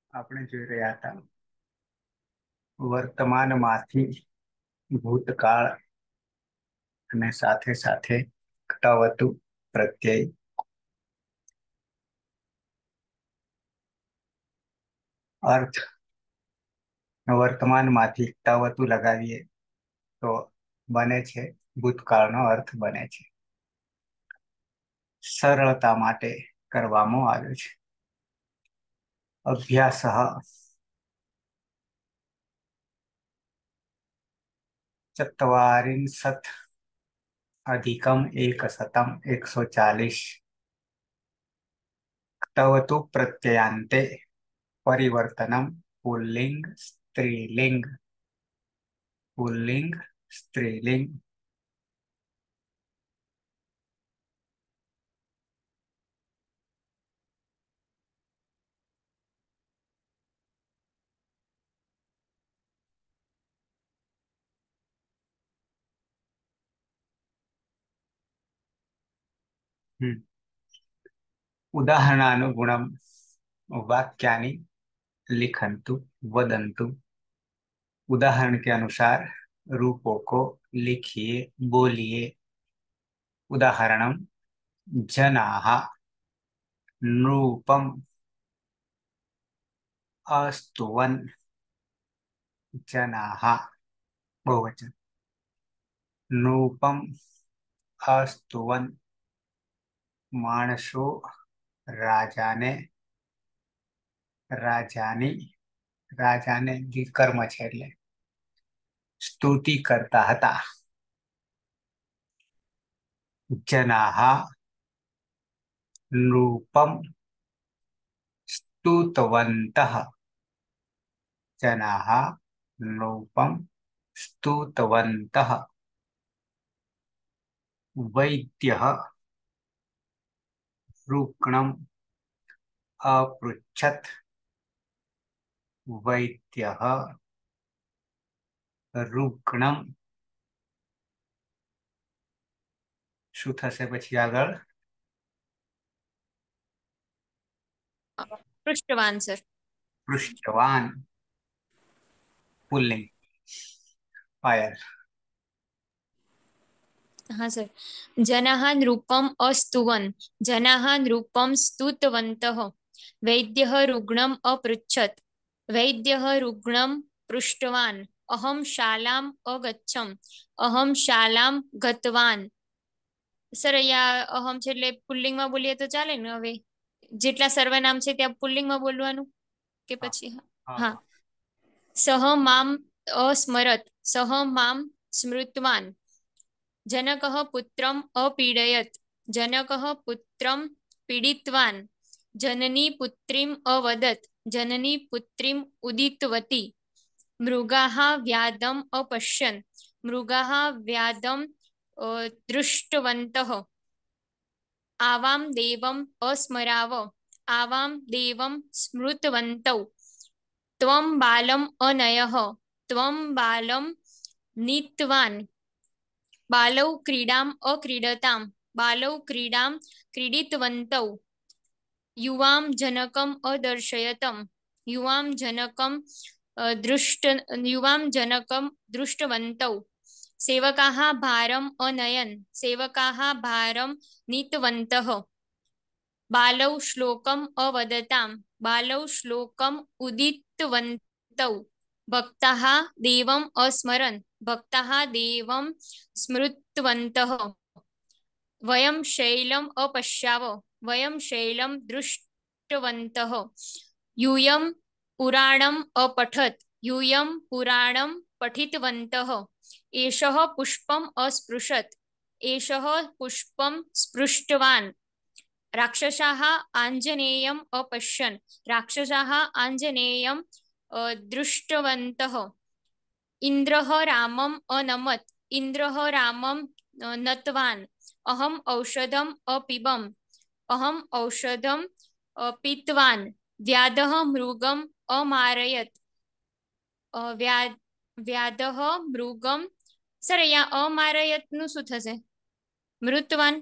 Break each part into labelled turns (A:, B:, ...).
A: આપણે જોઈ રહ્યા હતા વર્તમાનમાંથી ભૂતકાળ અને સાથે સાથે ઘટાવતું પ્રત્યય અર્થ વર્તમાનમાંથી ઘટાવતું લગાવીએ તો બને છે ભૂતકાળનો અર્થ બને છે. સરળતા માટે કરવામાં આવ્યો છે. અભ્યાસ ચત્વારિંશत् अधिकम एकशतम 140 क्तवतु प्रत्ययान्ते परिवर्तनम पुल्लिंग स्त्रीलिंग पुल्लिंग स्त्रीलिंग. उदाहरणानुगुणम वाक्यानि लिखन्तु वदन्तु. उदाहरण के अनुसार रूपों को लिखिए बोलिए. उदाहरणम जनाः नृपम अस्तुवन्. जनाः बहुवचन. नृपम अस्तुवन् माणसो राजाने राजानी राजाने कर्म छे એટલે સ્તુતિ કરતા હતા. જનાः નૃપમ स्तुतवन्तः. जनाः नृपम स्तुतवन्तः. वैद्यः रुग्णम् अपृच्छत्. वैद्यः रुग्णम् શું થશે પછી આગળ?
B: पृष्ठवान सर.
A: पृष्ठवान पुल्लिंग. फायर.
B: हाँ सर. जनाः नृपम अस्तुवन्. जनाः नृपम स्तुतवन्तः. वैद्यः रुग्णम् अपृच्छत्. वैद्यः रुग्णं पृष्टवान्. अहं शालाम् अगच्छम्. अहं शालां गतवान्. सर અહીંયા અહમ છે એટલે પુલ્લિંગમાં બોલીએ તો ચાલે ને? હવે જેટલા સર્વનામ છે ત્યાં પુલ્લિંગમાં બોલવાનું કે પછી? હા. સહ મામ અસ્મરત. સહ મામ સ્મૃતવાન. जनकः पुत्रम् अपीडयत्. जनकः पुत्रं पीडितवान्. जननी पुत्रीम् अवदत्. जननी पुत्रीम् उदितवती. मृगाः व्याधम् अपश्यन्. मृगाः व्याधम् दृष्टवन्तः. आवां देवम् अस्मराव. आवां देवं स्मृतवन्तौ. त्वं बालम् अनयः. त्वं बालं नीतवान्. बालौ क्रीडाम् अक्रीडताम्. बालौ क्रीडां क्रीडितवन्तौ. युवां जनकम् अदर्शयतम्. युवां जनकं दृष्टवन्तौ. सेवकाः भारम् अनयन्. सेवकाः भारं नीतवन्तः. बालौ श्लोकम् अवदताम्. बालौ श्लोकम् उदितवन्तौ. भक्ताः देवम् अस्मरन्. भक्ताः देवं स्मृतवन्तः. वयं शैलम् अपश्याव. वयं शैलं दृष्टवन्तः. यूयं पुराणम् अपठत्. यूयं पुराणं पठितवन्तः. एषः पुष्पम् अस्पृशत्. एषः पुष्पं स्पृष्टवान्. राक्षसाः आञ्जनेयम् अपश्यन्. राक्षसाः आञ्जनेयं दृष्टवन्तः. इन्द्रः रामम् अनमत्. इन्द्रः रामं नतवान्. अहम् औषधम् अपिबम्. अहम् औषधं पीतवान्. व्याधः मृगम् अमारयत्. व्याधः मृगं. सर અહીંયા અમારયત નું શું થશે? મૃતવાન.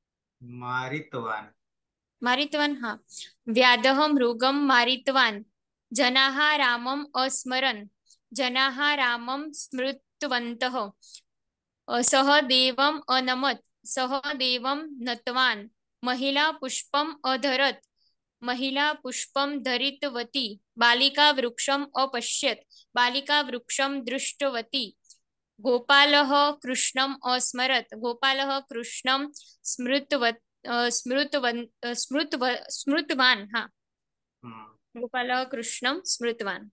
A: मारितवान.
B: मारितवान. हाँ. व्याधः मृगं मारितवान्. जनाः रामम् अस्मरन्, जनाः रामं स्मृतवन्तः, सः देवम् अनमत्, सः देवं नतवान्, महिला पुष्पम् अधरत्, महिला पुष्पं धरितवती, बालिका वृक्षम् अपश्यत्, बालिका वृक्षं दृष्टवती, गोपालः कृष्णम् अस्मरत्, गोपालः कृष्णं स्मृतवत्, स्मृतवान्, हाँ, गोपालः कृष्णं स्मृतवान्.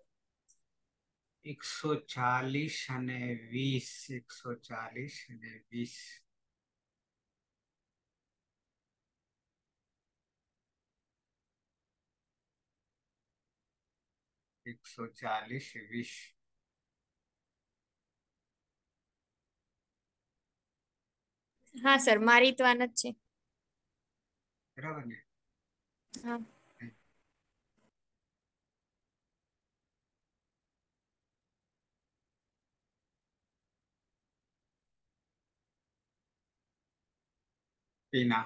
A: 140 અને 20, 140 અને 20. એકસો ચાલીસ 20.
B: હા સર, મારી તો આન જ છે.
A: બરાબર ને?
B: હા.
A: ટીના.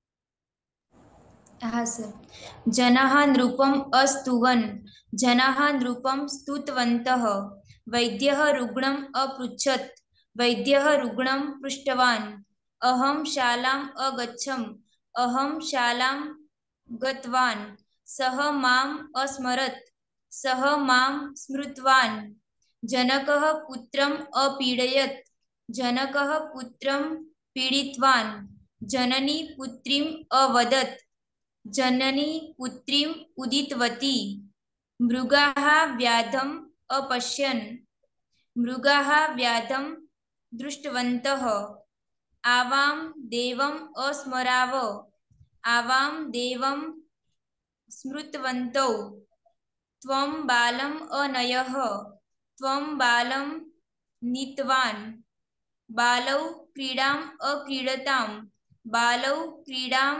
C: હા સર. જનાः નૃપम् અસ્તુવन्, જનાः નૃપं સ્તુતવन्तः, વૈદ્યः રુગ્ણम् अपृच्छत्, વૈદ્યः રુગ્ણं પૃષ્ટવાन्, અહં શાલાम् અગચ્છम्, અહં શાલાं ગતવાन्, સઃ માम् અસ્મરत्, સઃ માં સ્મૃતવાन्, જનકः પુત્રम् अपीडયत्, જનકः પુત્રં પીડિતવાन्, જનની પુત્રીम् અવદत्, जननी पुत्रीम् उदितवती, मृगाः व्याधम् अपश्यन्, मृगाः व्याधं दृष्टवन्तः, आवां देवम् अस्मराव, आवां देवं स्मृतवन्तौ, त्वं बालम् अनयः, त्वं बालं नीतवान्, बालौ क्रीडाम् अक्रीडतां, बालौ क्रीडां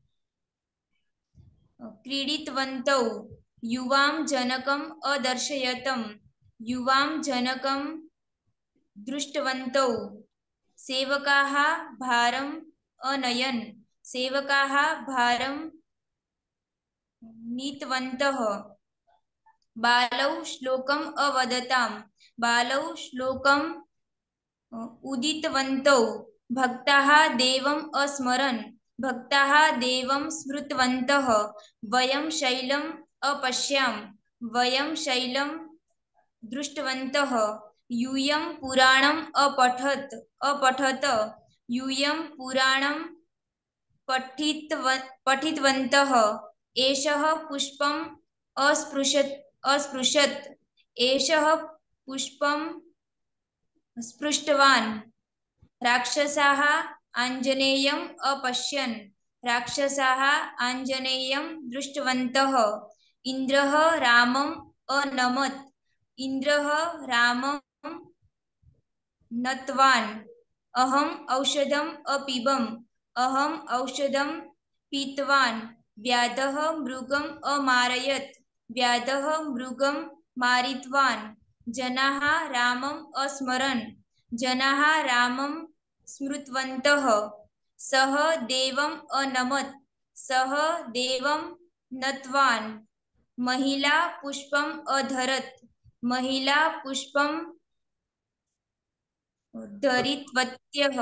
C: क्रीडितवन्तौ, युवां जनकम् अदर्शयतं, युवां जनकं दृष्टवन्तौ, सेवकाः भारम् अनयन्, सेवकाः भारं नीतवन्तः, बालौ श्लोकम् अवदतां, बालौ श्लोकम् उदितवन्तौ, भक्ताः देवम् अस्मरन्, भक्ताः देवं स्मृतवन्तः, वयं शैलम् अपश्याम, वयं शैलं दृष्टवन्तः, यूयं पुराणम् अपठत, यूयं पुराणं पठितवन्तः, एषः पुष्पम् अस्पृशत्, एषः पुष्पं स्पृष्टवान्, राक्षसाः आञ्जनेयम् अपश्यन्, राक्षसाः आञ्जनेयं दृष्टवन्तः, इन्द्रः रामम् अनमत्, इन्द्रः रामं नतवान्, अहम् औषधम् अपीबम्, अहम् औषधं पीतवान्, व्याधः मृगम् अमारयत्, व्याधः मृगं मारितवान्, जनाः रामम् अस्मरन्, जनाः रामं स्मृतवन्तः, सः देवम् अनमत्, सः देवं नतवान्, महिला पुष्पम् अधरत्, महिला पुष्पं धरितवत्यः,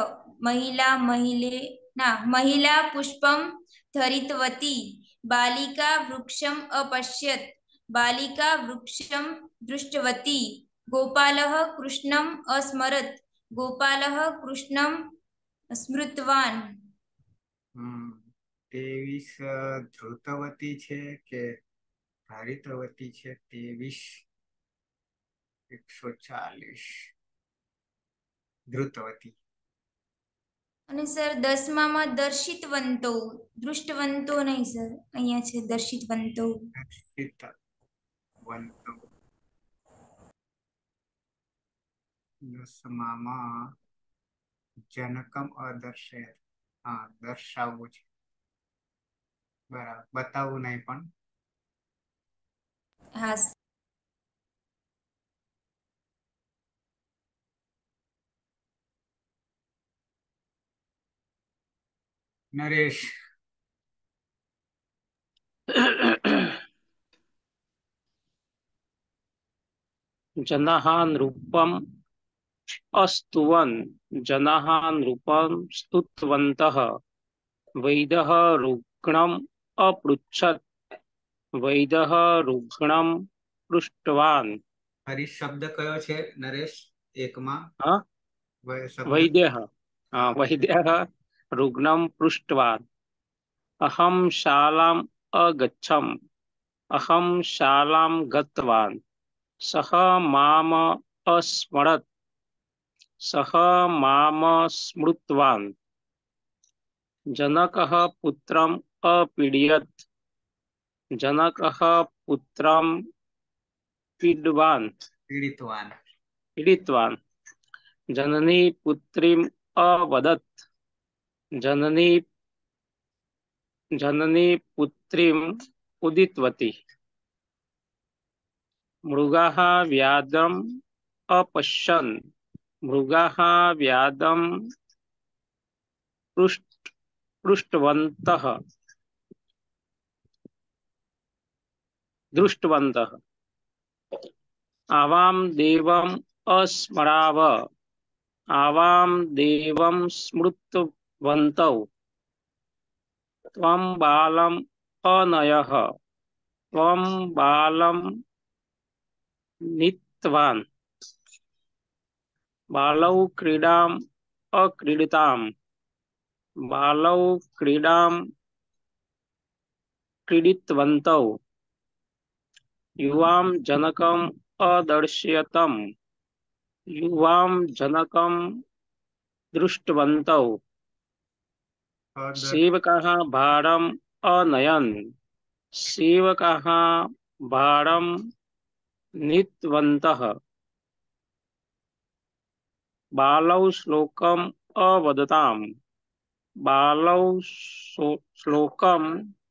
C: महिला पुष्पं धरितवती, बालिका वृक्षम् अपश्यत्, बालिका वृक्षं दृष्टवती, गोपालः कृष्णम् अस्मरत्, गोपालः कृष्णं स्मृतवान्.
A: 23 ધૃતવતી છે કે ધારિતવતી છે? 23. 140 ધૃતવતી.
C: અને સર 10માં દર્શિતવંતો, દૃષ્ટવંતો નહીં સર, અહીંયા છે દર્શિતવંતો.
A: દર્શિતવંતો. 10માં જનકમ અદર્શયત. હા, દર્શાવવું છે. બરાબર, બતાવવું નહીં પણ.
C: હા.
A: નરેશ.
D: जनाः नृपम् अस्तुवन्, जनाः नृपं स्तुतवन्तः। वैद्यः रुग्णम् अपृच्छत्, वैद्यः रुग्णं पृष्टवान्।
A: हरीश शब्द कयो छे नरेश एकमा
D: हाँ?
A: शब्द
D: वैद्यः,
A: हाँ
D: वैद्यः रुग्णं पृष्टवान्। अहं शालाम् अगच्छम्, अहं शालां गतवान्। सः माम् अस्मरत्, सः माम् स्मृतवान्। जनकः पुत्रम् अपीडयत्, जनकः पुत्रं पीडवान्,
A: पीड़ितवान
D: पीडितवान्। जननी पुत्रीम् अवदत्, जननी जननी पुत्रीम् उदितवती। मृगाः व्याधम् अपश्यन्, मृगाः व्याधम् पृष्टवन्तः, दृष्टवन्तः। आवां देवम् अस्मराव, आवां देवं स्मृतवन्तौ। त्वं बालम् अनयः, त्वं बालं नीतवान्। बालौ क्रीडाम् अक्रीडिताम्, बालौ क्रीडां क्रीडितवन्तौ। युवां जनकम् अदर्शयतम्, युवां जनकं दृष्टवन्तौ।
A: और
D: सेवकाः भारम् अनयन्, सेवकाः भारं नीतवन्तः। बालौ श्लोकम् अवदताम्, बालौ श्लोकम्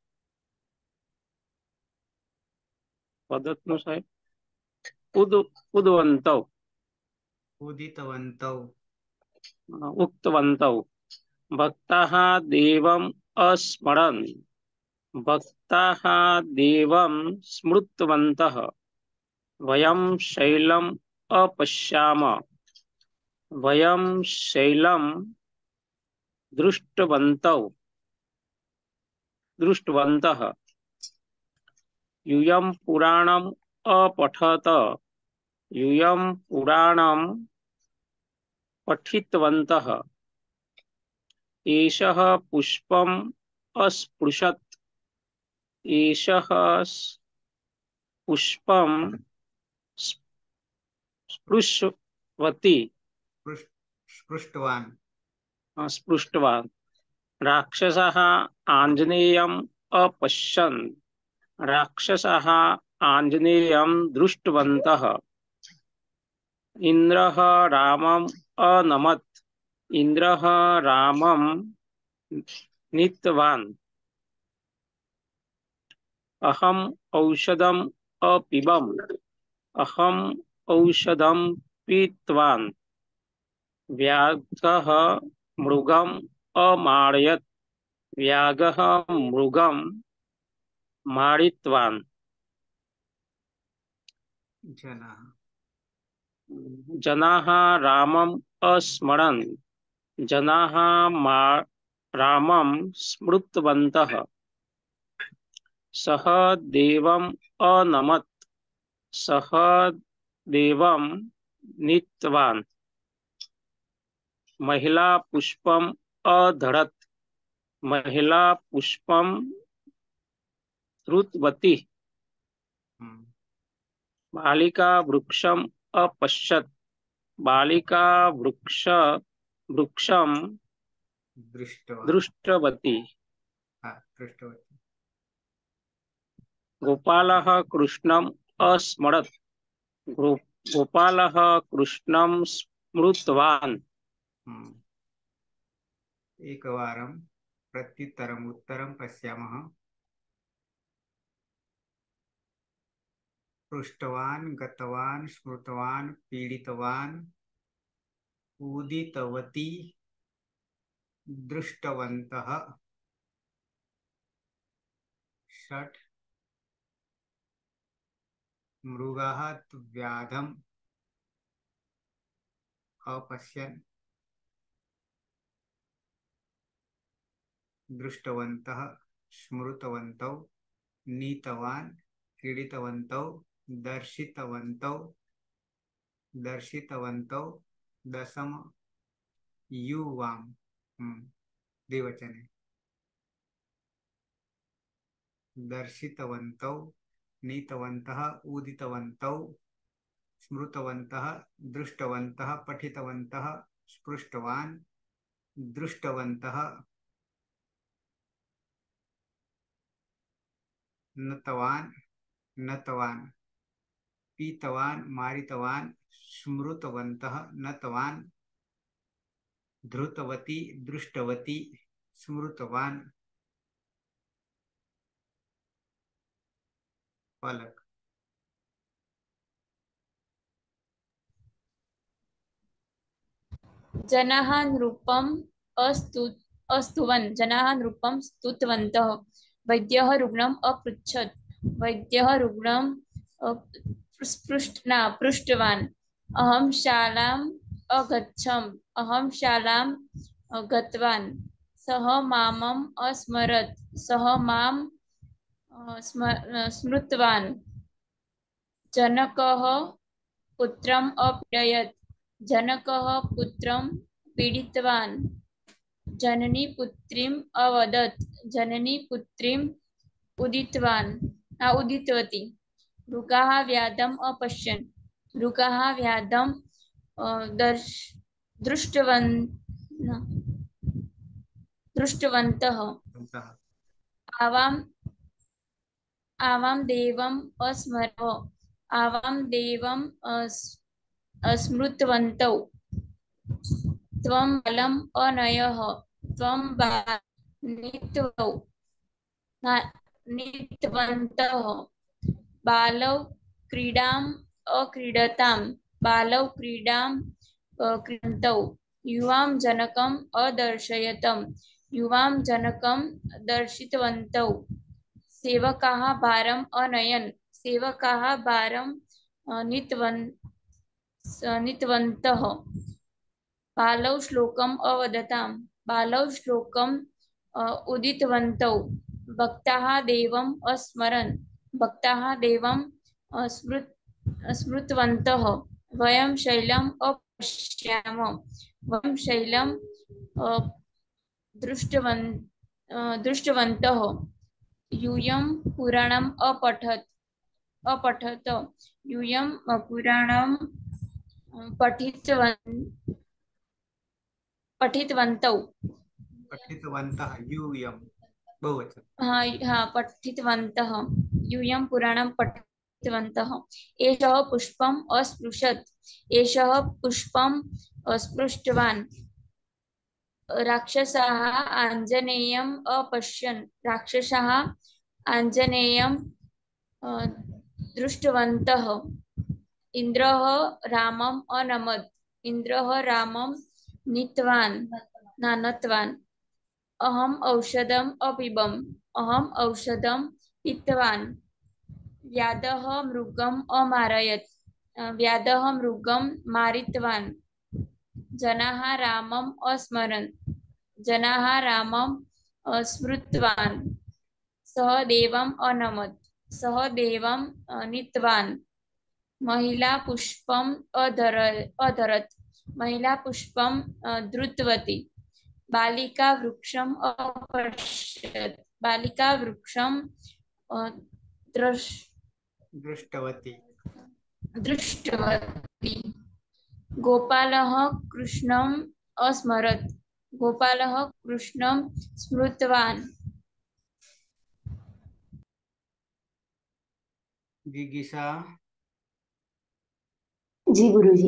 D: वदतु साहेब, उद्वन्तौ,
A: उदितवन्तौ
D: उक्तवन्तौ। भक्ताः देवम् अस्मरन्, भक्ताः देवं स्मृतवन्तः। वयं शैलम् अपश्याम, वयं शैलं दृष्टवन्तः। यूयं पुराणम् अपठत, यूयं पुराणं पठितवन्तः। एषः पुष्पम् अस्पृशत्, एषः पुष्पं स्पृशवती,
A: स्पृष्टवान
D: स्पृष्टवान्। राक्षसः आञ्जनेयम् अपश्यन्, राक्षसः आञ्जनेयं दृष्टवन्तः। इन्द्रः रामम् अनमत्, इन्द्रः रामं नीतवान्। अहम् औषधम् अपिबम्, अहम् औषधं पीतवान्। व्याघ्रः मृगम् अमारयत्, व्याघ्रः मृगं मारितवान्।
A: जना
D: जनाः रामम् अस्मरन्, जनाः रामं स्मृतवन्तः। सः देवम् अनमत्, सः देवं नीतवान्। महिला पुष्पम् अधरत्, महिला पुष्पं धृतवती। बालिका वृक्षम् अपश्यत्, बालिका वृक्षं
A: दृष्टवान
D: दृष्टवती।
A: हाँ दृष्टवती
D: गोपालः कृष्णम् अस्मरत्, गोपालः कृष्णं स्मृतवान्।
A: एकवारं प्रत्युत्तरम् उत्तरं पश्यामः। पृष्टवान् गतवान् स्मृतवान् पीडितवान् उदितवती दृष्टवन्तः। षट् मृगाः व्याधम् अपश्यन् दृष्टवन्तः स्मृतवन्तौ नीतवान् क्रीडितवन्तौ दर्शितवन्तौ दशम युवाम द्विवचने दर्शितवन्तौ नीतवन्तः उदितवन्तौ स्मृतवन्तः दृष्टवन्तः पठितवन्तः स्पृष्टवान् दृष्टवन्तः नतवान् पीतवान् मारितवान् स्मृतवन्तः नतवान् धृतवती दृष्टवती स्मृतवान् पलक
E: जनाः नृपम् अस्तुवन् जनाः नृपं स्तुतवन्तः वैद्यः रुग्णम् अपृच्छत् वैद्यः रुग्णं पृष्टवान् अहं शालाम् गतवान् सः माम् अस्मरत् सः मां स्मृतवान् जनकः पुत्रम् अपीडयत् जनकः पुत्रं पीडितवान् जननी पुत्रीम् अवदत् जननी पुत्रीम् उदितवती मृगाः व्याधम् अपश्यन् मृगाः व्याधं दृष्टवन्तः आवां देवम् स्मृतवन्तौ त्वं बालम् अनयः त्वं नीतवन्तः बालौ क्रीडाम् अक्रीडताम् बालौ क्रीडाम् क्रीडन्तौ युवां जनकम् अदर्शयतम् युवां जनकं दर्शितवन्तौ सेवकाः भारम् अनयन् सेवकाः भारं नीतवन्तः बालौ श्लोकम् अवदताम् बालौ श्लोकम् उदितवन्तौ भक्ताः देवम् अस्मरन् भक्ताः देवम् स्मृतवन्तः वयं शैलम् अपश्याम वयं शैलं दृष्टवन्तः यूयं पुराणम् अपठत यूयं पुराणं पठितवन्तौ
A: यूयं बहुवचन
E: पठितवन्तः यूयं पुराणं पठितवन्तः एषः पुष्पम् अस्पृशत् एषः पुष्पम् अस्पृष्टवान् राक्षसाः आञ्जनेयम् अपश्यन् राक्षसाः आञ्जनेयं दृष्टवन्तः इन्द्रः रामम् अनमत् इन्द्रः रामं नीतवान् अहम् औषधम् अपिबम् अहम् औषधं पीतवान् व्याधः मृगम् अमारयत् व्याधः मृगं मारितवान् जनाः रामम् अस्मरन् जनाः रामं स्मृतवान् सः देवम् अनमत् सः देवं नीतवान् महिला पुष्पम् अधरत् महिला पुष्पं धृतवती बालिका वृक्षम् अपश्यत् बालिका वृक्षं दृष्टवती गोपालः कृष्णम् अस्मरत् गोपालः कृष्णं स्मृतवान्
A: जिगीषा
F: जी गुरुजी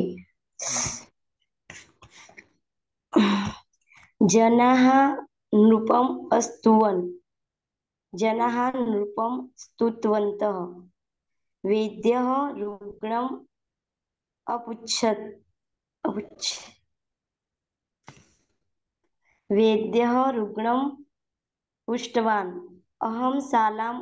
F: जनाः नृपम् अस्तुवन् जनाः नृपं स्तुतवन्तः वैद्यः रुग्णम् अपृच्छत् वैद्यः रुग्णं पृष्टवान् अहं शालाम्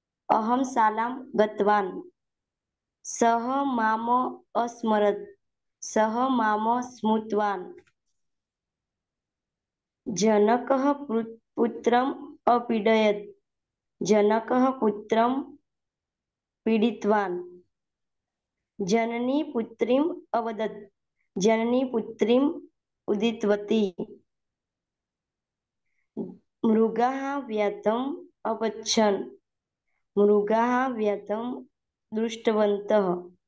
F: गतवान् सः माम् अस्मरत् सः माम स्मृतवान्। जनकः पुत्रम् अपीडयत्। जनकः पुत्रं पीडितवान्। जननी पुत्रीम् अवदत्। जननी पुत्रीम् उदितवती। मृगाः व्यातम् अपच्छन्। मृगाः व्यातं दृष्टवन्तः।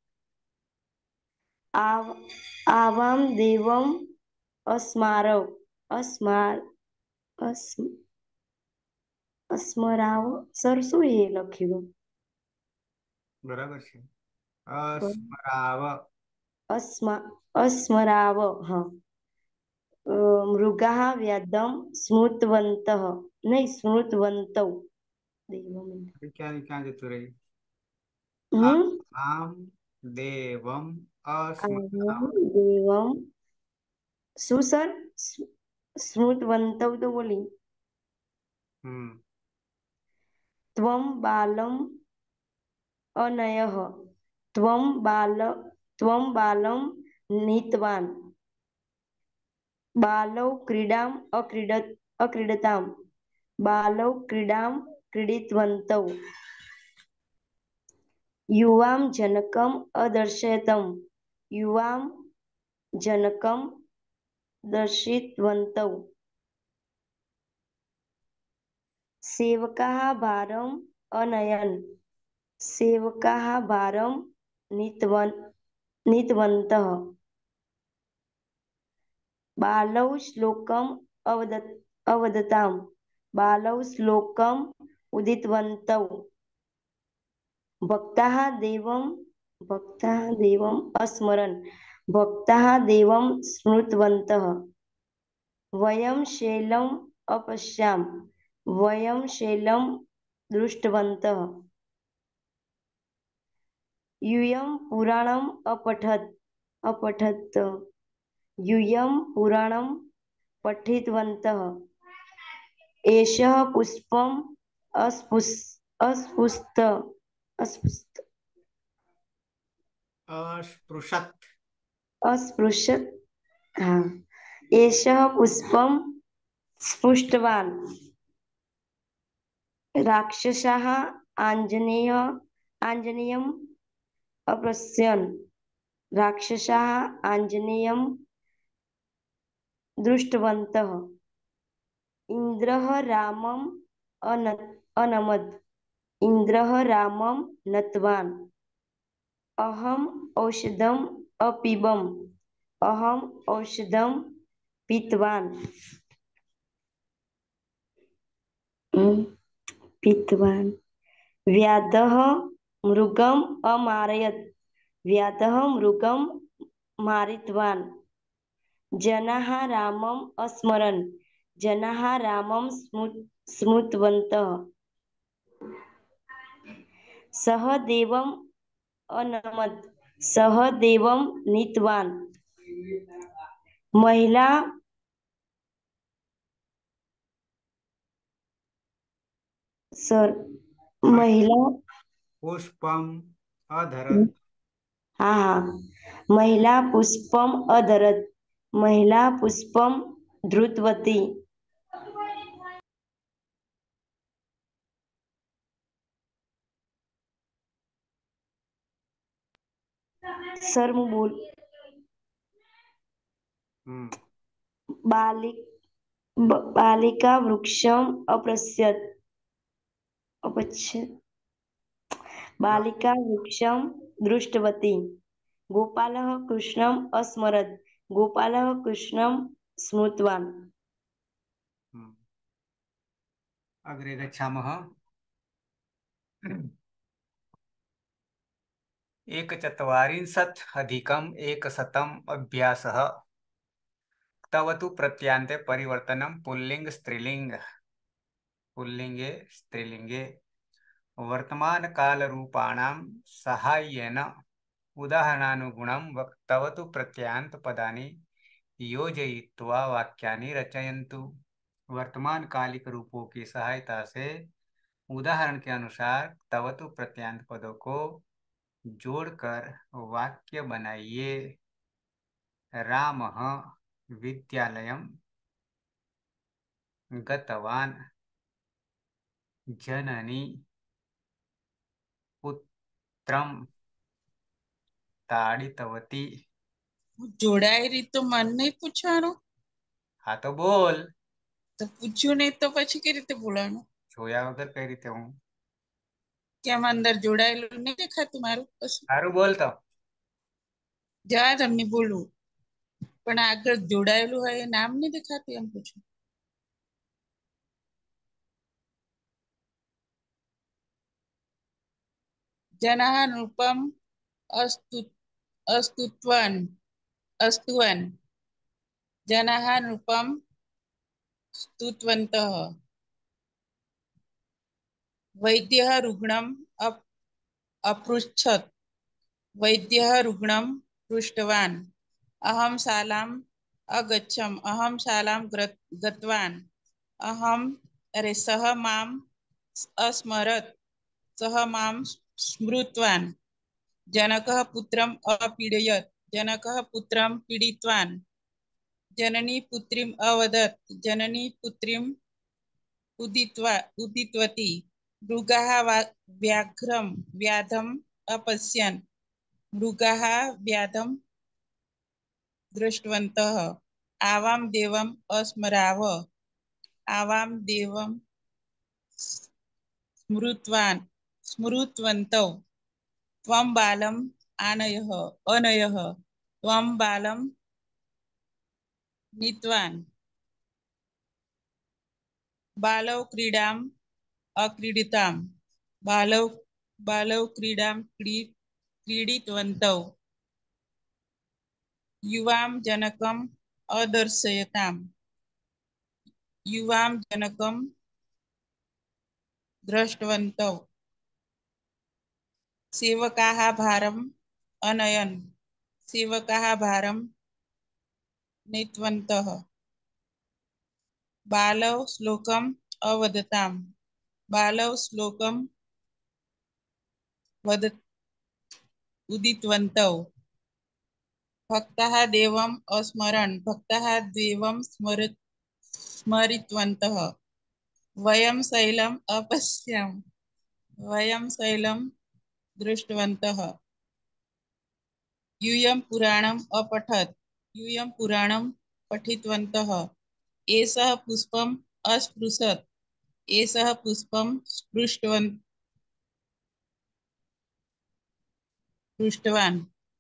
F: आवां देवम् अस्मारव। अस्मराव सर શું એ લખ્યું?
A: બરાબર છે. અસ્મરાવ.
F: अस्मराव हाँ। मृगाः व्याधं स्मृतवन्तः नहीं स्मृतवन्तौ।
A: ક્યાં જતું રહ્યું?
F: हम्म
A: આમ દેવમ
F: आवां
A: અસ્મરાવ.
F: देवं શું સર स्मृतवन्तौ तो बोली।
A: હમ
F: त्वं बालम् अनयः। त्वं बालं नीतवान्। बालौ क्रीडाम् अक्रीडताम्। बालौ क्रीडां क्रीडितवन्तौ। युवां जनकम् अदर्शयतम्। युवां जनकं दर्शितवन्तौ। सेवकाः भारम् अनयन्। सेवकाः भारं नीतवन्तः। बालौ श्लोकम् अवदताम्। बालौ श्लोकम् उदितवन्तौ। भक्ताः देवम् अस्मरन्। भक्ताः देवं स्मृतवन्तः। वयं शैलम् अपश्याम। वयं शैलं दृष्टवन्तः। यूयं पुराणम् अपठत्। यूयं पुराणं पठितवन्तः। एषः पुष्पम् अस्पृशत्। अस्पृशत् हाँ। एषः पुष्पं स्पृष्टवान्। राक्षसाः आञ्जनेयम् अपश्यन्। राक्षसाः आञ्जनेयं दृष्टवन्तः। इन्द्रः रामम् अनमत्। इन्द्रः रामं नतवान्। अहम् औषधम् अपीबम्। अहम् औषधं पीतवान्। व्याधः मृगम् अमारयत्। व्याधः मृगं मारितवान्। जनाः रामम् अस्मरन्। जनाः रामं स्मृतवन्तः। सः देवम् अनमत्। सः देवं नीतवान्। महिला
A: પુષ્પમ અધરત.
F: हाँ महिला पुष्पम् अधरत। महिला पुष्पं धृतवती। सर હું બોલ बालिका वृक्षम् अपश्यत्। बालिका वृक्षं दृष्टवती। गोपालः कृष्णम् अस्मरत्। गोपालः कृष्णं स्मृतवान्।
A: अग्रे गच्छामः. एकचत्वारिंशत् अधिकम् एकशतम् अभ्यासः. तव तु प्रत्यान्ते परिवर्तनं पुल्लिंग स्त्रीलिंग. पुल्लिंगे स्त्रीलिंगे वर्तमानकालरूपाणां साहाय्येन उदाहरणानुगुणं वक्तवतु प्रत्यान्त पदानि योजयित्वा वाक्यानि रचयन्तु. वर्तमान कालिक रूपों की सहायता से उदाहरण के अनुसार तवतु प्रत्यांत पदों को जोड़कर वाक्य बनाइए. रामः विद्यालयं गतवान् जननी पुत्रं ताड़ितवती।
G: જોડાય રીત તો મન નહીં પૂછવાનું.
A: હા તો બોલ.
G: તો પૂછ્યું નહીં તો પછી કઈ રીતે બોલવાનું?
A: જોયા વગર કઈ રીતે હું?
G: કેમ અંદર જોડાયેલું નહીં દેખાતું મારું? પછી
A: સારું બોલ તો.
G: જવા તમને બોલું, પણ આગળ જોડાયેલું હોય એ નામ નહીં દેખાતું એમ પૂછું. જનઃ નૃપમ અસ્તુત્વન અસ્તુવન જનઃ નૃપમ સ્તુત્વन्तः વૈદ્યઃ રુગ્ણમ अपृच्छत् वैद्यः रुग्णं पृष्टवान् अहं शालाम् अगच्छम् अहं शालां गतवान् सः माम् अस्मरत् सः मां स्मृतवान् जनकः पुत्रम् अपीडयत् जनकः पुत्रं पीडितवान् जननी पुत्रीम् अवदत् जननी पुत्रीम् उदितवती मृगाः व्याघ्रं व्याधम् अपश्यन् मृगाः व्याधं दृष्टवन्तः आवां देवम् अस्मराव आवां देवं स्मृतवन्तौ त्वं बालम् अनयः त्वं बालं नीतवान् बालौ क्रीडाम् अक्रीडिताम् बालौ क्रीडां क्रीडितवन्तौ युवां जनकम् अदर्शयताम् युवां जनकं दृष्टवन्तौ सेवकाः भारम् अनयन् सेवकाः भारं नीतवन्तः बालौ श्लोकम् अवदताम् बालौ श्लोकं उदितवन्तौ भक्ताः देवम् अस्मरन् भक्ताः देवं स्मरितवन्तः वयं शैलम् अपश्याम वयं शैलं दृष्टवन्तः यूयं पुराणम् अपठत् यूयं पुराणं पठितवन्तः एषः पुष्पम् अस्पृशत् एषः पुष्पं पृष्टवान्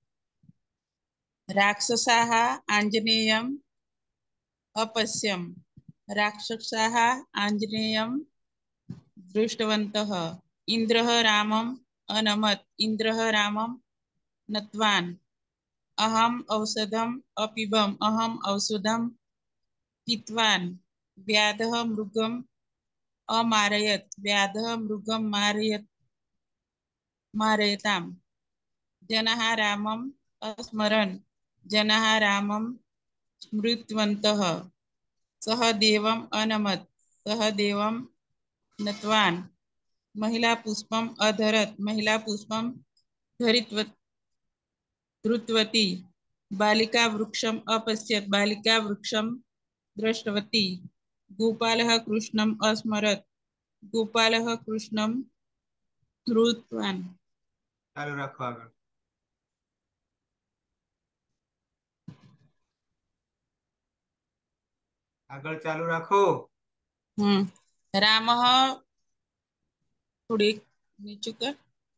G: राक्षसाः आञ्जनेयम् अपश्यम् राक्षसाः आञ्जनेयं दृष्टवन्तः इन्द्रः रामम् अनमत् इन्द्रः रामं नत्वान् अहम् औषधम् अपीबम् अहम् औषधं पीतवान् व्याधः मृगम् अमारयत् व्याधः मृगं मारयताम् जनाः रामम् अस्मरन् जनाः रामं स्मृतवन्तः सः देवम् अनमत् सः देवं नत्वान् महिला पुष्पम् अधरत् महिला पुष्पं धृतवती बालिका वृक्षम् अपश्यत् बालिका वृक्षं दृष्टवती गोपालः कृष्णम् अस्मरत् गोपालः कृष्णं स्मृतवान्।
A: ચાલુ રાખો આગળ. આગળ ચાલુ રાખો.
G: रामः थोड़ी नीचू कर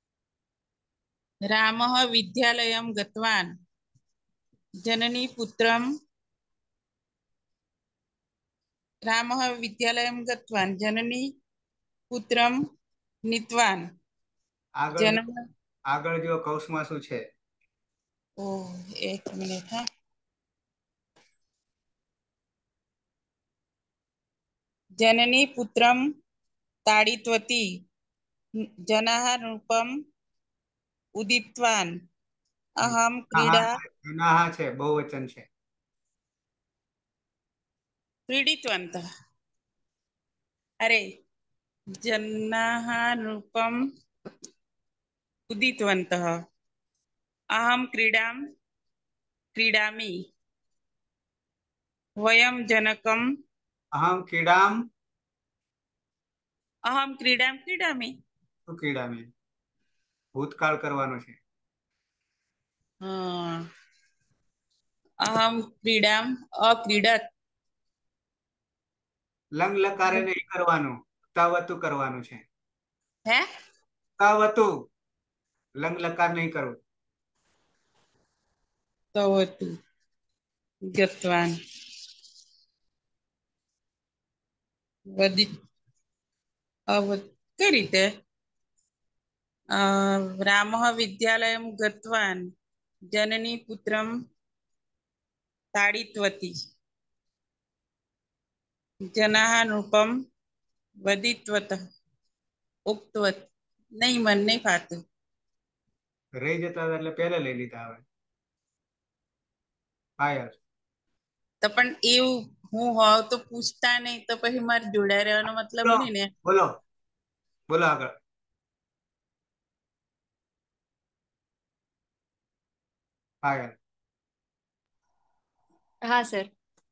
G: रामः विद्यालयं गतवान् जननी पुत्रं रामः विद्यालयं गतवान् जननी पुत्रं नीतवान्
A: આગળ જો કૌંસમાં શું છે?
G: ओ एक मिनट हाँ जननी पुत्रं ताडितवती जनाः नृपम् उदितवान् अहं क्रीडा
A: જનાહ છે, બહુવચન છે.
G: क्रीडितवन्तः अरे जनाः नृपम् उदितवन्तः अहं क्रीडामि વયમ જનકમ
A: અહમ ક્રીડામ
G: અહમ ક્રીડામ ક્રીડામિ.
A: શું ક્રીડામી ભૂતકાળ કરવાનું છે.
G: હા. અહમ ક્રીડામ અક્રીડત.
A: લંગ લકારે નહીં કરવાનું, તાવતું કરવાનું છે.
G: હે
A: તાવતું લંગ લકાર નહીં કરવું.
G: તવતુ ગતવાન વદિત કઈ રીતે રામઃ વિદ્યાલયમ ગતવાન જનની પુત્રમ તાડિતવતી જનાહ નૃપમ વદિત્વત ઉક્તવત. નહીં મન નહીં ફાતું.
A: રહી જતા હતા એટલે પહેલા લઈ લીધા. હવે પાયલ
G: તો પણ એવું હું હોવ તો પૂછતા નહીં તો પછી મારે જોડાઈ રહેવાનો મતલબ
A: બોલો
G: નહીં ને.
A: બોલો બોલો આગળ. પાયલ
B: હા સર.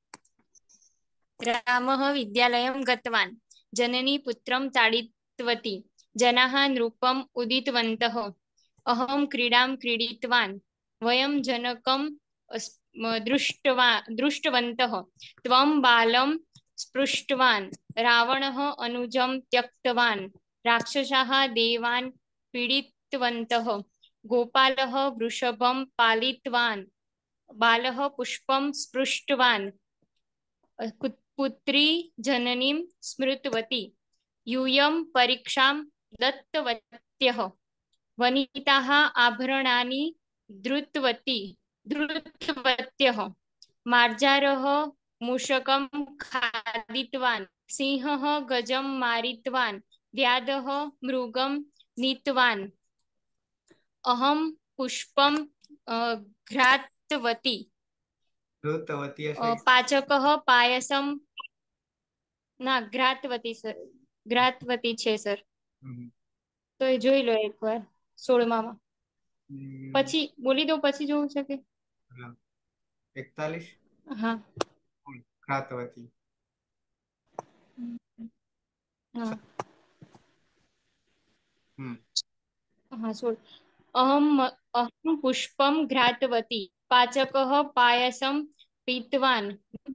B: રામः વિદ્યાલયમ ગતવાન જનની પુત્રમ તાડિતવતી જનાः નૃપમ ઉદિતવन्तः અહમ ક્રીડામ ક્રીડિતવાન વયમ જનકમ દૃષ્ટવन्तः ત્વમ બાલમ સ્પૃષ્ટવાન રાવણः અનુજમ ત્યક્તવાન રાક્ષસાः દેવાન પીડિતવन्तः ગોપાલः વૃષભમ પાલિતવાન બાલः પુષ્પમ સ્પૃષ્ટવાન પુત્રી જનનીમ સ્મૃતવતી यूयं परीक्षां दत्तवत्यः वनिताः आभरणानि धृतवत्यः मार्जारः मूषकं खादितवान् सिंहः गजं मारितवान् व्याधः मृगं नीतवान् अहं पुष्पं घ्रातवती पाचकः पायसं ના ઘ્રાતવતી સર ઘ્રાતવતી છે સર. તો એ જોઈ લો એકવાર 16માં. પછી બોલી દો પછી જોવું છે કે
A: 41.
B: હા
A: ઘ્રાતવતી.
B: હા
A: હા
B: 16. અહમ પુષ્પમ ઘ્રાતવતી પાચકः પાયસમ પીતવાન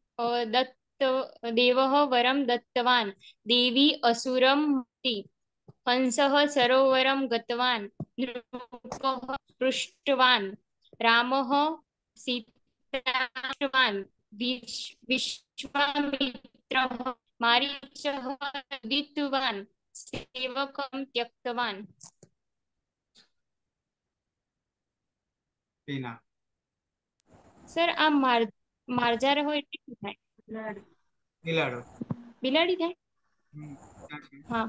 B: देवः वरं दत्तवान् देवी असुरं मति हंसः सरोवरं गतवान् नृपः पृष्टवान् रामः सीतावान् विश्वामित्रः मारीचः उदितवान् सेवकं त्यक्तवान्. સર આ માર્જાર હોય એટલે શું થાય?
A: બિલાડો.
B: બિલાડી થાય. હા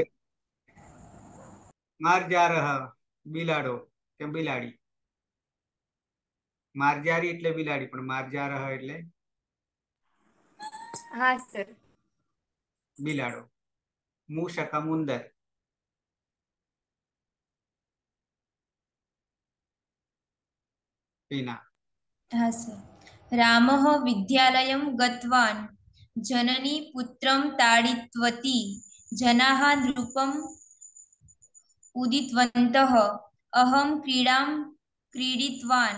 A: માર્જારહ બિલાડો કે બિલાડી. માર્જારી એટલે બિલાડી પણ માર્જારહ એટલે
B: હા સર
A: બિલાડો. મૂષક ઉંદર. પીના
C: હા સર. રામઃ વિદ્યાલયમ ગતવાન જનની પુત્રમ તાડિતવતી જનાઃ નૃપમ ઉદિતવन्तः અહમ ક્રીડામ ક્રીડિતવાન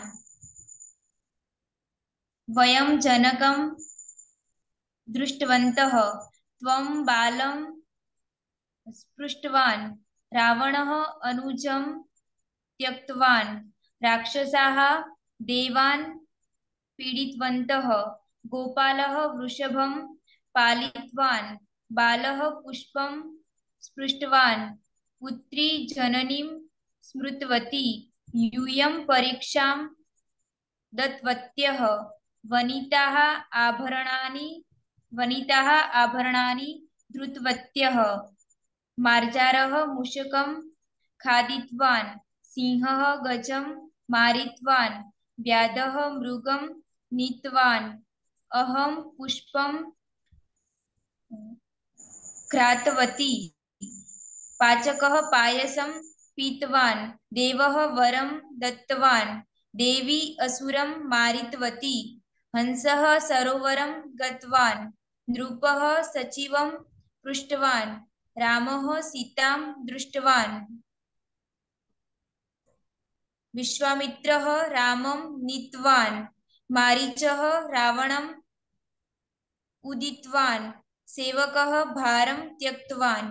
C: વયમ જનકમ દૃષ્ટવन्तः ત્વમ બાલમ સ્પૃષ્ટવાન રાવણः અનુજમ त्यक्तवान् राक्षसाः देवान् पीडितवन्तः गोपालः वृषभं पालितवान् बालः पुष्पं स्पृष्टवान् पुत्री जननीं स्मृतवती यूयं परीक्षां दत्तवत्यः वनिताः आभरणानि धृतवत्यः मार्जारः मूषकं खादितवान् सिंहः गजं मारितवान् व्याधः मृगं नीतवान् अहं पुष्पं घ्रातवती पाचकः पायसं पीतवान् देवः वरं दत्तवान् देवी असुरं मारितवती हंसः सरोवरं गतवान् नृपः सचिवं पृष्टवान् रामः सीतां दृष्टवान् विश्वामित्रः रामं नीतवान् मारीचः रावणम् उदितवान् सेवकः भारं त्यक्तवान्।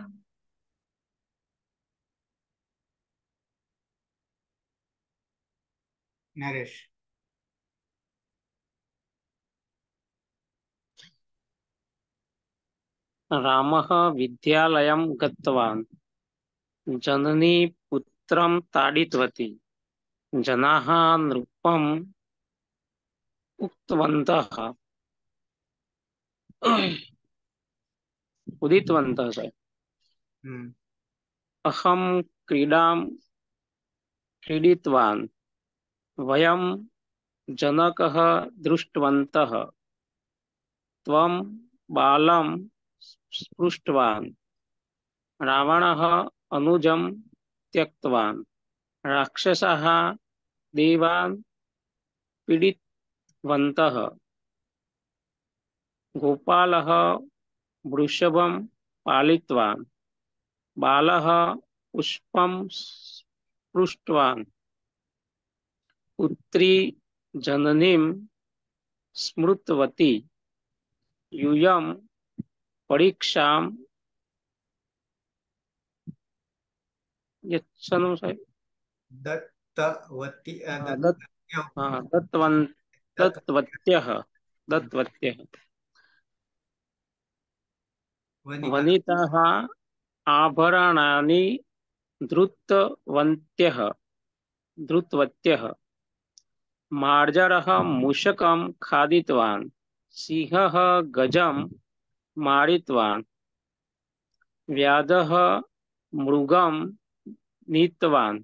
A: नरेश।
D: रामः विद्यालयं गतवान् जननी पुत्रं ताडितवती जनाः नृपम् उदितवन्तः अहं क्रीडां क्रीडितवान् वयं जनकः दृष्टवन्तः त्वं बालं स्पृष्टवान् रावणः अनुजं त्यक्तवान् राक्षसाः देवान् पीडितवन्तः गोपालः वृषभं पालितवान् बालः पुष्पं स्पृष्टवान् पुत्री जननीं स्मृतवती यूयं परीक्षां दत्तवत्यः वनिताः आभरणानि धृतवत्यः मार्जारः मूषकं खादितवान् सिंहः गजं मारितवान् व्याधः मृगं नीतवान्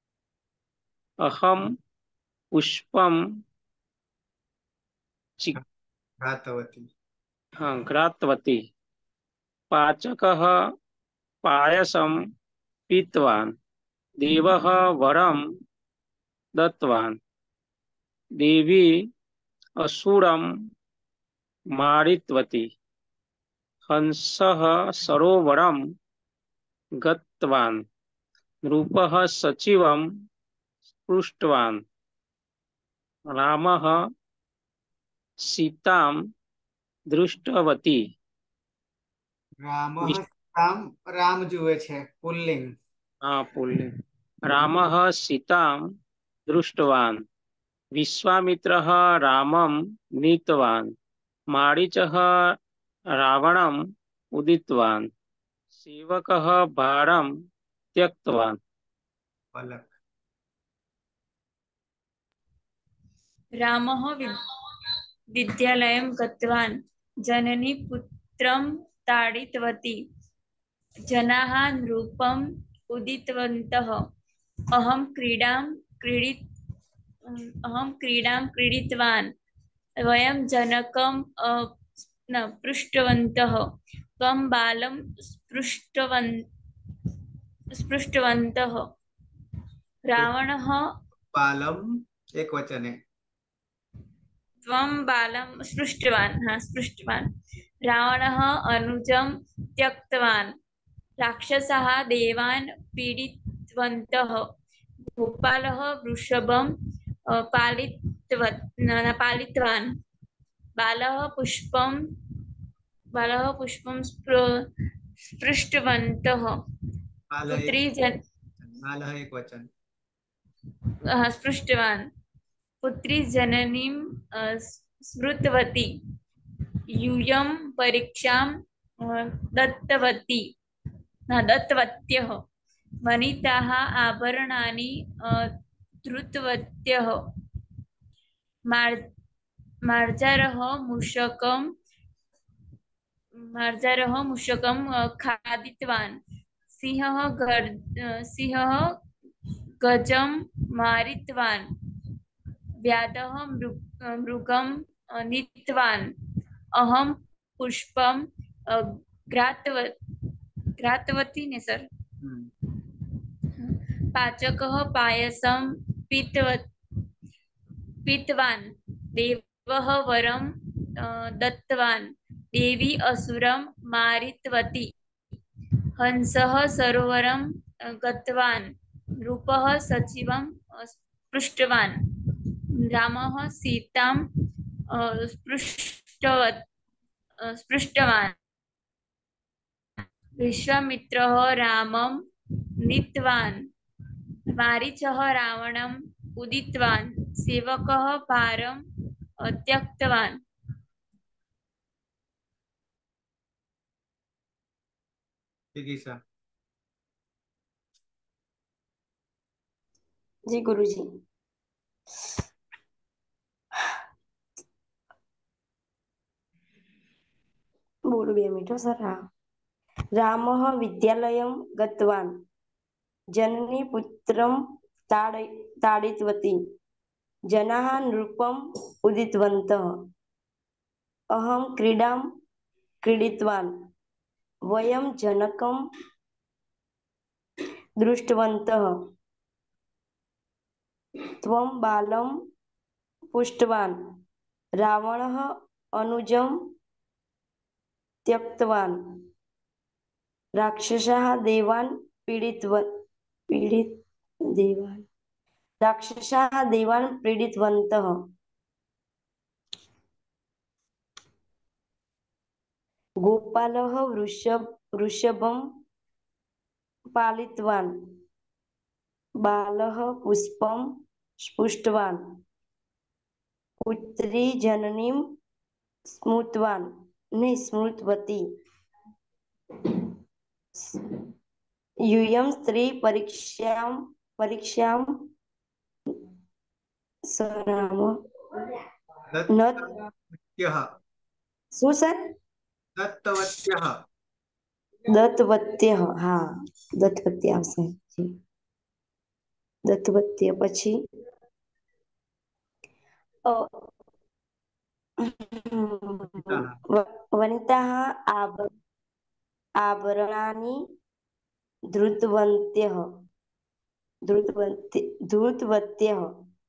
D: अहं पुष्पं घ्रातवती पाचकः पायसं पीतवान् देवः वरं दत्तवान् देवी असुरं मारितवती हंसः सरोवरं गतवान् नृपः सचिवं पृष्टवान् रामः सीतां दृष्टवती
A: राम जुए छे पुल्लिंग
D: पुल्लिंग रामः सीतां दृष्टवान् विश्वामित्रः रामं नीतवान् मारीचः रावणम् उदितवान् सेवकः भारं त्यक्तवान्।
E: रामः विद्यालयं गतवान् जननी पुत्रं ताडितवती जनाः नृपम् उदितवन्तः अहं क्रीडां क्रीडितवान् वयं जनकं पृष्टवन्तः त्वं बालं स्पृष्टवन्तः रावणः
A: बालम एक वचन है
E: त्वं बालं स्पृष्टवान् रावणः अनुजं त्यक्तवान् राक्षसाः देवान् पीडितवन्तः गोपालः वृषभं पालितवान् बालः पुष्पं स्पृष्टवन्तः पुत्री
A: बालः एक वचन
E: स्पृष्टवान् पुत्री जननीं स्मृतवती यूयं परीक्षां दत्तवत्यः वनिताः आभरणानि धृतवत्यः मार्जारः मूषकं खादितवान् सिंहः गजं मारितवान् व्याधः मृगं नीतवान् अहं पुष्पं घ्रातवती ने सर पाचकः पायसं पीतवान् वह वरम दत्तवान् देवी असुरं मारितवती हंसः सरोवरं गतवान् नृपः सचिवं पृष्टवान् रामः सीतां स्पृष्टवान् विश्वामित्रः रामं नीतवान् मारीचः रावणम् उदितवान् सेवकः भारं त्यक्तवान्
A: जिज्ञासा।
F: जी गुरुजी। बोलो बे मिनट सर। हाँ। रामः विद्यालयं गतवान् जननी पुत्रं ताडितवती जनाः नृपम् उदितवन्तः अहं क्रीडां क्रीडितवान् वयं जनकं दृष्टवन्तः त्वं बालं पुष्टवान् रावणः अनुजं त्यक्तवान् राक्षसाः देवान् पीडितवन्तः गोपालः वृषभं पालितवान् बालः पुष्पं स्पृष्टवान् पुत्री जननीं स्मृतवती यूयं स्त्री परीक्षां सराम न
A: दत्तवत्यः।
F: શું સર
A: दत्तवत्यः।
F: દત્તવત્ય હા દત્તવત્ય આવશે જી દત્તવત્ય પછી વનિતાः આભરણાनि धृतवत्यः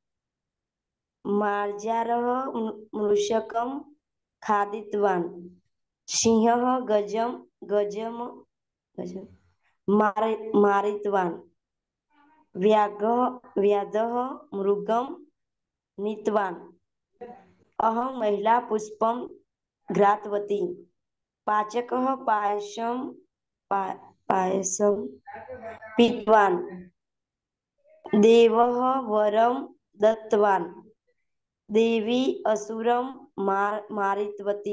F: मार्जारः मृषकं खादितवान् सिंहः गजं मारितवान् व्याधः मृगं नीतवान् अहं महिला पुष्पं घ्रातवती पाचकः पायसं पीतवान् देवः वरं दत्तवान् देवी असुरं मारितवती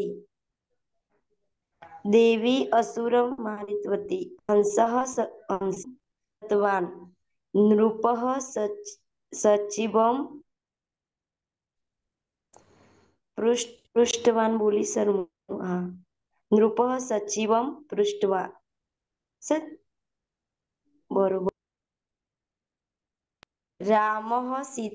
F: हंसः दत्तवान् नृपः सचिवं पृष्टवान् बोली सर। हाँ नृपः सचिवं पृष्टवान् सर बरोबर रामः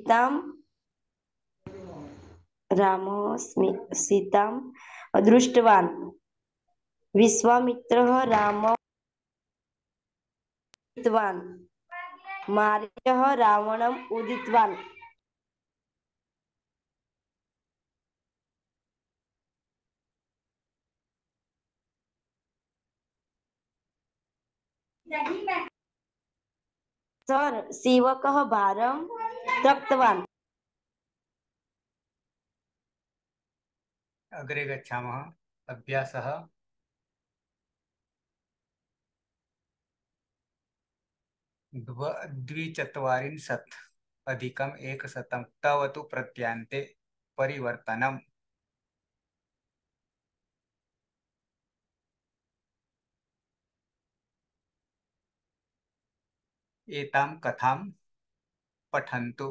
F: सीतां दृष्टवान् विश्वामित्रः रामं नीतवान् मारीचः रावणम् उदितवान् सर सेवकः भारं त्यक्तवान्।
A: अग्रे गच्छामः। अभ्यासः द्विचत्वारिंशत् अधिकम् एकशतं तव तु प्रत्यान्ते परिवर्तनम्। एतां कथां पठन्तु।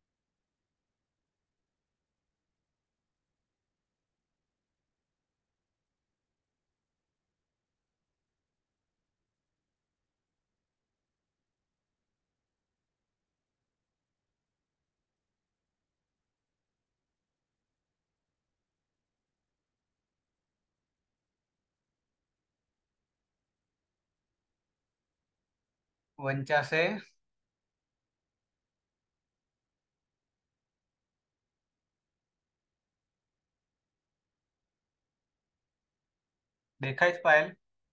A: वंचा से દેખાય છે પાયલ?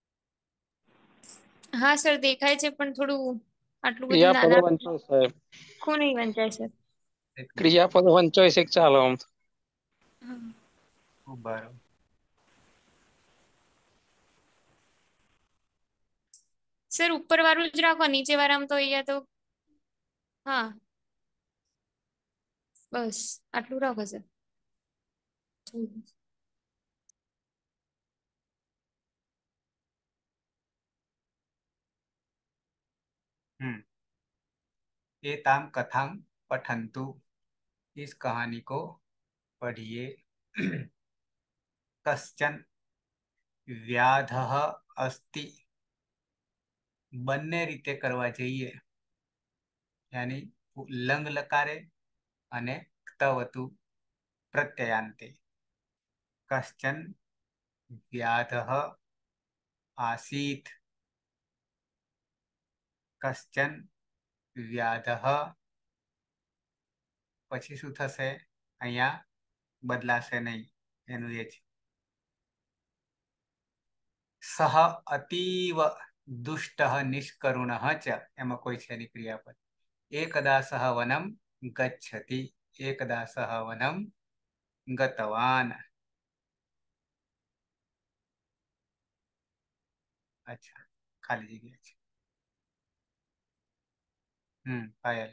B: હા સર દેખાય છે, પણ થોડું આટલું બધું
D: ક્રિયાપદો
B: નાના
D: વંચાય સાહેબ,
B: આખું નહીં વંચાય સર.
A: એક મિનિટ.
D: ક્રિયાપદો વંચાય છે કે ચાલો આમ?
A: ઉભા રહો.
B: સર ઉપર વાળું જ રાખો, નીચે વાળામાં તો અહીંયા તો હા બસ આટલું રાખો સર.
A: एतां कथां पठन्तु, इस कहानी को पढ़िए। कश्चन व्याधः अस्ति, બંને રીતે કરવા જઈએ, यानी लंग लकारे અને क्तवतु प्रत्ययान्ते। कश्चन व्याधः आसीत्, कश्चन व्याधः પછી શું થશે? અહીંયા બદલાશે નહીં, એનું એ જ. સહ અતીવ દુષ્ટઃ નિષ્કરુણઃ ચ, એમાં કોઈ છે નહીં ક્રિયાપદ. એકદા સહ વનમ ગચ્છતિ, એકદા સહ વનમ ગતવાન. અચ્છા, ખાલી જગ્યા છે. પાયલ.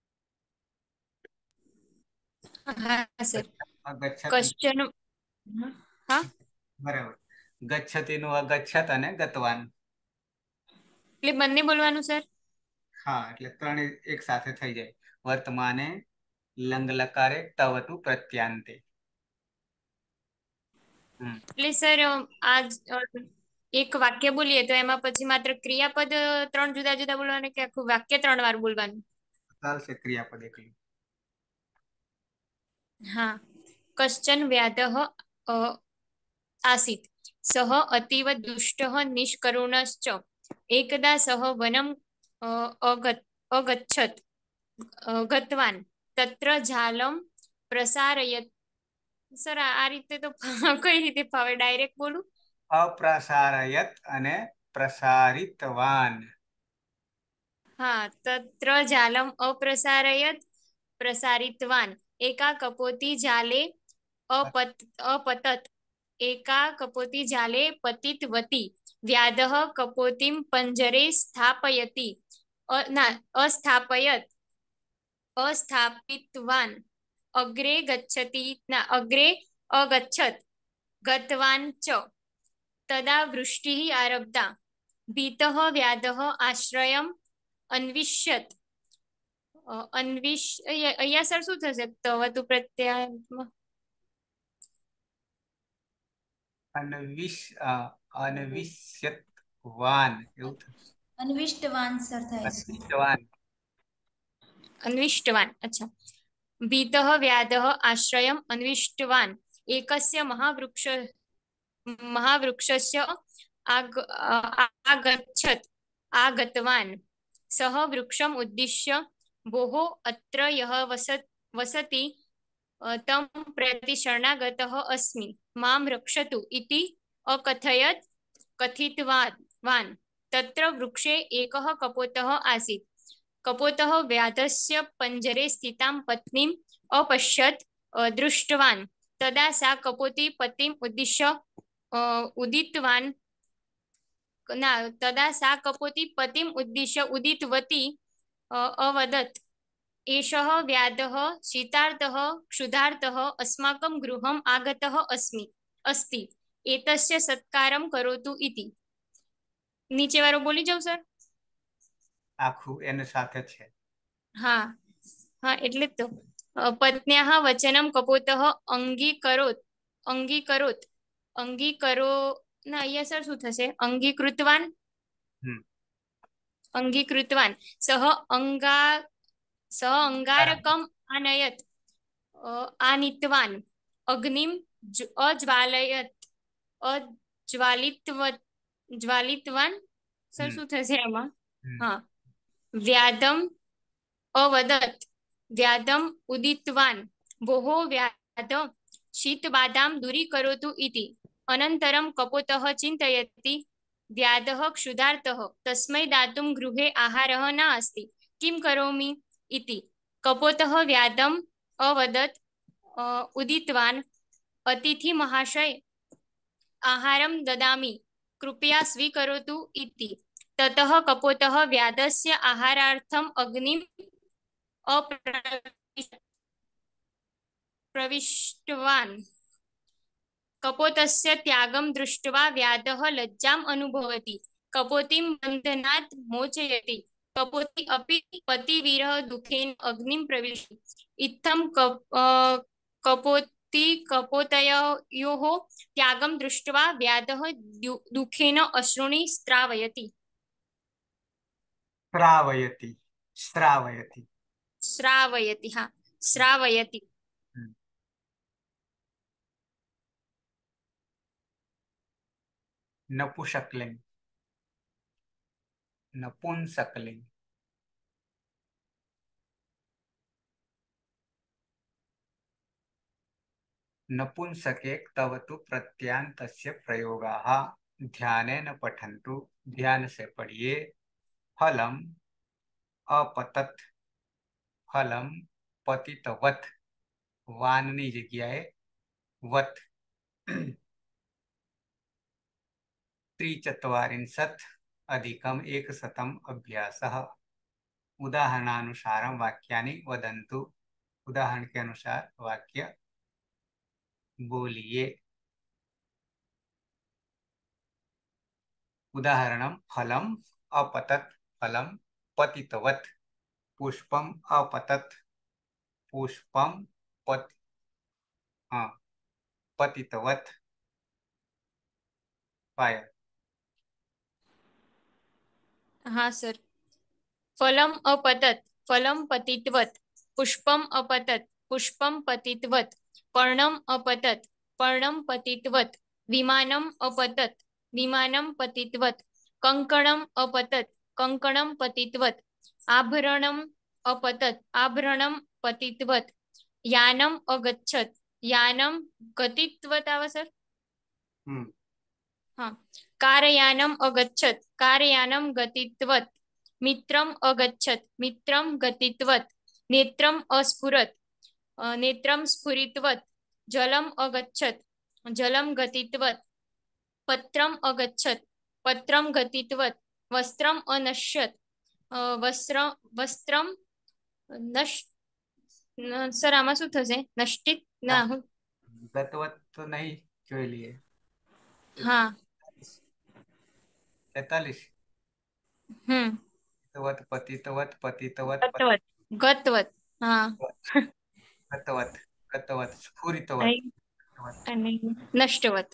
B: હા સર.
A: અગચ્છત,
B: ક્વેશ્ચન હા
A: બરાબર. ગચ્છતિનું અગચ્છત અને ગતવાન.
B: એટલે બંને બોલવાનું સર?
A: હા, એટલે ત્રણે એક સાથે થઈ જાય. વર્તમાને લંગ લકારે તવતુ પ્રત્યાંતે.
B: એટલે સર એક વાક્ય બોલીએ તો એમાં પછી માત્ર ક્રિયાપદ 3 જુદા જુદા બોલવાનું કે આખું વાક્ય 3 વાર બોલવાનું?
A: ચાલશે, ક્રિયાપદ એકલું.
B: હા. કશ્ચન વ્યાધઃ આસીત, સહ અતીવ દુષ્ટઃ નિષ્કરુણશ્ચ, એકદા સહ વનમ અગચ્છત ગતવાન, તત્ર ઝાલમ પ્રસારયત. સર આ રીતે તો કઈ રીતે ફાવે? ડાયરેક્ટ બોલું?
A: અપ્રસારયત અને પ્રસારિતવાન.
B: હા, તત્ર જાલમ અપ્રસારયત પ્રસારિતવાન, એકા કપોતી જાલે અપતત, એકા કપોતી જાલે પતિતવતી, વ્યાધઃ કપોતિમ પંજરે સ્થાપયતિ, અસ્થાપયત અસ્થાપિતવાન, અગ્રે ગચ્છતિ અગ્રે અગચ્છત ગતવાન ચ, તદા વૃષ્ટિ આરબ્ધા, ભીતઃ વ્યાધઃ આશ્રયમ અન્વિષ્યત. અહીંયા સર શું થશે? તવતુ પ્રત્યાયમાં
A: અન્વિષ્યતવાન એવું થશે.
C: અન્વિષ્ટવાન સર થાય છે.
A: અન્વિષ્ટવાન.
B: અન્વિષ્ટવાન. અચ્છા. ભીતઃ વ્યાધઃ આશ્રયમ અન્વિષ્ટવાન, એકસ્ય મહાવૃક્ષસ્ય આગતવાન, સહ વૃક્ષમ ઉદ્દિશ્ય ભોઃ અત્ર યઃ વસતિ તમ પ્રતિ શરણાગતઃ અસ્મિ, મામ રક્ષતુ ઇતિ અકથયત કથિતવાન, તત્ર વૃક્ષે એકઃ કપોતઃ આસીત, કપોતઃ વ્યાધસ્ય પંજરે સ્થિતાં પત્નીમ अपश्यत् दृष्टवान्, तदा सा कपोती पतिम् उद्दिश्य उदितवान् तदा सा कपोती पतिम् उद्दिश्य उदितवती अवदत्, एषः व्याधः शीतार्तः क्षुधार्तः अस्माकं गृहम् आगतः अस्ति, एतस्य सत्कारं करोतु इति. નીચે વાળો બોલી જાઉં સર?
A: આખું એની સાથે છે.
B: હા હા, એટલે જ તો. પત્ન્યાઃ વચનમ કપોતઃ અંગીકરો ના, અહીંયા સર શું થશે? અંગીકૃતવાન સહ અંગારકમ આનયત આનિતવાન, અગ્નિમ જ્વાલિતવાન. સર શું થશે એમાં? હા. વ્યાધમ અવદત, વ્યાધમ ઉદિતવાન, ભોઃ વ્યાધ શીતબાધામ દૂરીકરોતુ ઇતિ. अनन्तरं कपोतः चिन्तयति व्याधः क्षुधार्तः तस्मै दातुं गृहे आहारः न अस्ति किं करोमि इति। कपोतः व्याधम् अवदत् उदितवान् अतिथि महाशय आहारं ददामि कृपया स्वीकरोतु इति। ततः कपोतः व्याधस्य आहारार्थम् अग्निम् प्रविष्टवान्। कपोतस्य त्यागं दृष्ट्वा व्याधः लज्जाम् अनुभवति कपोतीं बन्धनात् मोचयति। कपोती अपि पतिविरह दुःखेन अग्निं प्रविशति। इत्थं कपोती कपोतयोः त्यागं दृष्ट्वा व्याधः दुःखेन अश्रूणि स्रावयति।
A: श्रावयति श्रावयति
B: श्रावयति हाँ श्रावयति।
A: नपुंसकलिंग नपुंसकलिंग नपुंसके तव तु प्रत्यान्तस्य प्रयोगाः ध्यानेन पठन्तु ध्यान से पढ़िए। फलम अपतत फलम पतितवत वाननी जग्याए वत त्रिचत्वारिंशत् अधिकम 100 अभ्यासः। उदाहरणानुसारं वाक्यानि वदन्तु। उदाहरण के अनुसार वाक्य बोलिए। उदाहरणं फलम अपतत फलम पतितवत पुष्पम अपतत पुष्पम पतितवत। पायल
B: हाँ सर। फलम अपतत फलम पतितवत पुष्पम अपतत पुष्पम पतितवत पर्णम अपतत पर्णम पतितवत विमानम अपतत विमानम पतितवत कंकणम अपतत कंकणम पतितवत आभरणम अपतत आभरणम पतितवत यानम अगच्छत यानम गतित्वत आवा सर। हाँ कारयानम अगच्छत कारयानम गतित्वत मित्रम अगच्छत मित्रम गतित्वत नेत्रम अस्फुरत नेत्रम स्फुरितवत जलम अगच्छत जलम गतित्वत पत्रम अगच्छत पत्रम गतित्वत वस्त्रम अनश्यत वस्त्रम नष्ट सर आमा शू थशे नष्टित ना
A: गतवत तो नहीं જોઈ लिए।
B: हाँ
A: 43 गतवत पतितवत पतितवत
B: गतवत गतवत हाँ
A: गतवत गतवत स्फुरितवत
B: नष्टवत।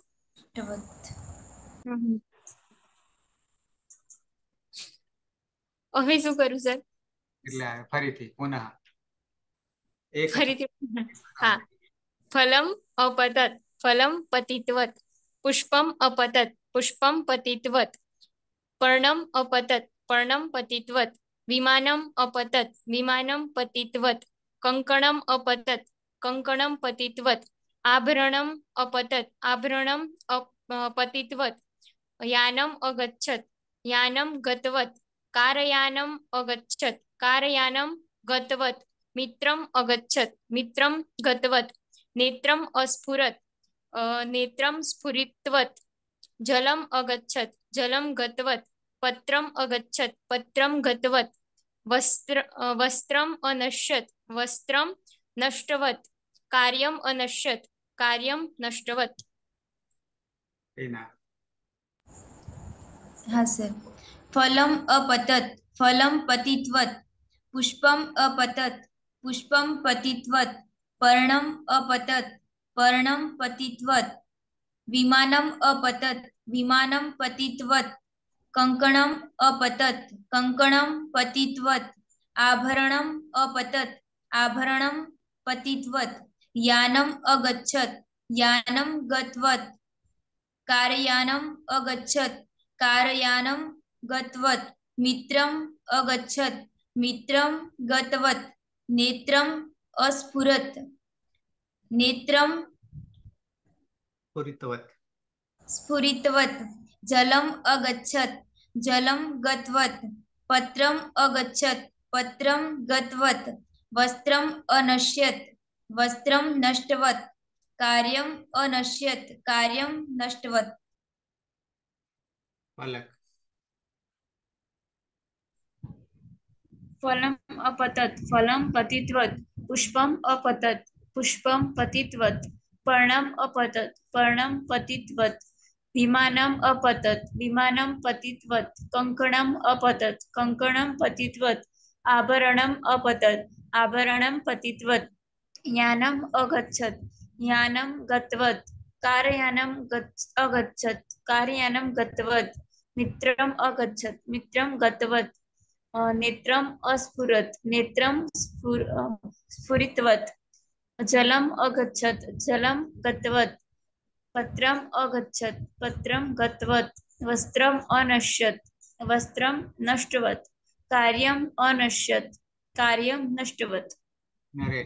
B: હવે શું કરું સર?
A: એટલે ફરીથી પુનઃ એક
B: ફરીથી હા ફલમ अपतत फलम पतितवत पुष्पम अपतत पुष्पम पतितवत पर्णम अपतत पर्णम पतितवत विमानम अपतत विमानम पतितवत कंकणम अपतत कंकणम पतितवत आभरणम अपतत आभरणम पतितवत यानम अगच्छत यानम गतवत कारयानम अगच्छत कारयानम गतवत मित्रम अगच्छत मित्रम गतवत नेत्रम अस्फुरत नेत्रम स्फुरितवत जलम अगच्छत जलम गतवत पत्रम अगच्छत पत्रम गतवत वस्त्रम अनश्यत वस्त्रम नष्टवत कार्यम अनश्यत कार्यम नष्टवत।
C: हाँ सर। फलम अपतत फलम पतितवत पुष्पम अपतत पुष्पम पतितवत पर्णम अपतत पर्णम पतितवत विमानम अपतत विमानम पतितवत कंकणम अपतत कंकणम पतितवत आभरणम अपतत आभरणम पतितवत यानम अगच्छत यानम गतवत कारयानम अगच्छत कारयानम गतवत मित्रम अगच्छत मित्रम गतवत नेत्रम अस्फुरत नेत्रम
A: स्फुरितवत
C: स्फुरितवत् जलम् अगच्छत् जलं गतवत् पत्रम् अगच्छत् पत्रं गतवत् वस्त्रम् अनश्यत् वस्त्रं नष्टवत् कार्यम् अनश्यत् कार्यं नष्टवत्।
A: पलक।
E: फलम् अपतत् फलं पतितवत् पुष्पम् अपतत् पुष्पं पतितवत् पर्णम् अपतत् पर्णं पतितवत् विमानम् अपतत् विमानं पतितवत् कङ्कणम् अपतत् कङ्कणं पतितवत् आभरणम् अपतत् आभरणं पतितवत् यानम् अगच्छत् यानं गतवत् कारयानं अगच्छत् कारयानं गतवत् मित्रम् अगच्छत् मित्रं गतवत् नेत्रम् अस्फुरत् नेत्रं स्फुरितवत् जलम् अगच्छत् जलं गतवत् पत्रम् अगच्छत् पत्रं गतवत् वस्त्रम् अनश्यत् वस्त्रं नष्टवत् कार्यम् अनश्यत् कार्यं नष्टवत्।
A: नरेश।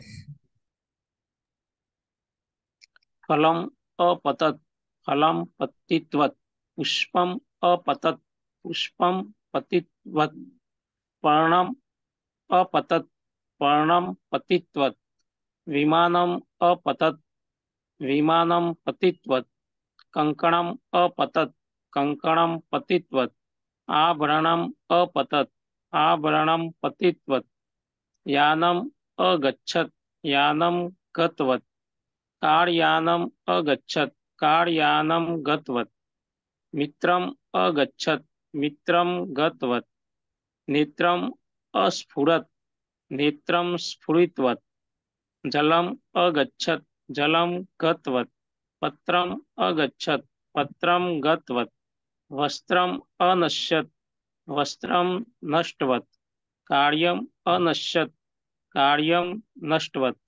D: फलम् अपतत् फलं पतितवत् पुष्पम् अपतत् पुष्पं पतितवत् पर्णम् अपतत् पर्णं पतितवत् विमानम् अपतत् विमानं पतितवत् कङ्कणम् अपतत् कङ्कणं पतितवत् आभरणम् अपतत् आभरणं पतितवत् यानम् अगच्छत् यानं गतवत् कार्यानम् अगच्छत् कार्यानं गतवत् मित्रम् अगच्छत् मित्रं गतवत् नेत्रम् अस्फुरत् नेत्रं स्फुरितवत् जलम् अगच्छत् जलं गतवत् पत्रम् अगच्छत् पत्रं गतवत् वस्त्रम् अनश्यत् वस्त्रं नष्टवत् कार्यम् अनश्यत् कार्यं नष्टवत्।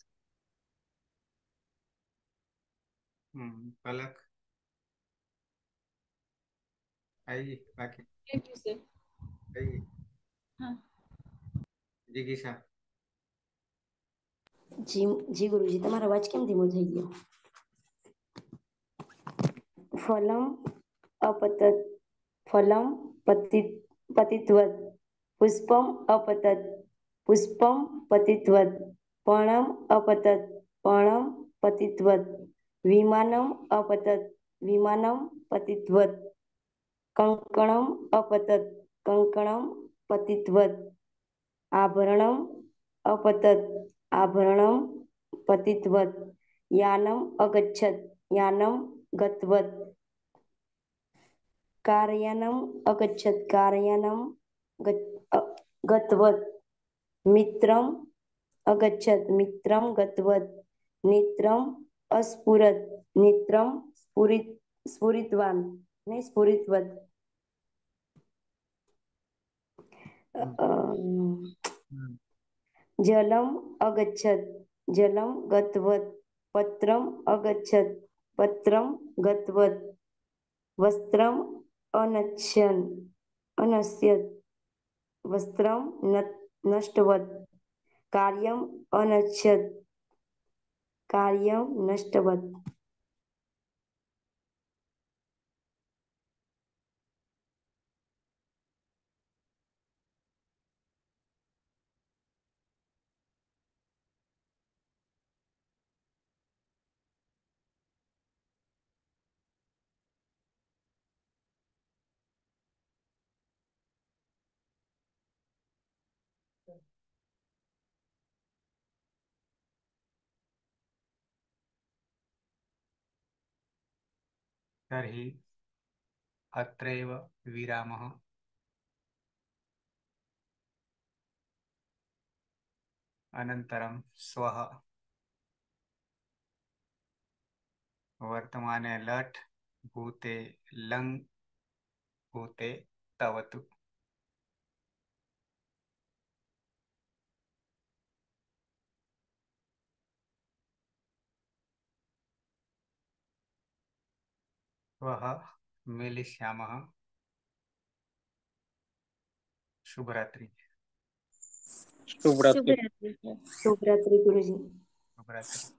A: पलक। आइए बाकी आइए।
E: हाँ।
A: जिगीशा।
F: જી જી ગુરુજી તમારો અવાજ કેમ ધીમો થઈ ગયો? ફલમ अपतत् फलं पतितवत् पुष्पम अपतत् पुष्पम पतितवत् पर्णम अपतत् पर्णम पतितवत् विमानम अपतत् विमानम पतितवत् कंकणम अपतत् कंकणम पतितवत् आभरणम अपतत् आभरणं पतितवत् यानम् अगच्छत् यानं गतवत् कारयानम् अगच्छत् कारयानं गतवत् मित्रम् अगच्छत् मित्रं गतवत् नेत्रम् अस्फुरत् नेत्रं स्फुरितवान् नहीं स्फुरितवत् जलम् अगच्छत् जलं गतवत् पत्रम् अगच्छत् पत्रं गतवत् वस्त्रम् अनश्यत् वस्त्रं नष्टवत् कार्यम् अनश्यत् कार्यं नष्टवत्।
A: तर्हि अत्रैव विरामः। अनन्तरं श्वः वर्तमाने लट् भूते लङ् भूते तवतु। श्वः मिलिष्यामः। शुभरात्रि।
D: शुभरात्रि।
F: शुभरात्रि गुरुजी।
A: शुभरात्रि।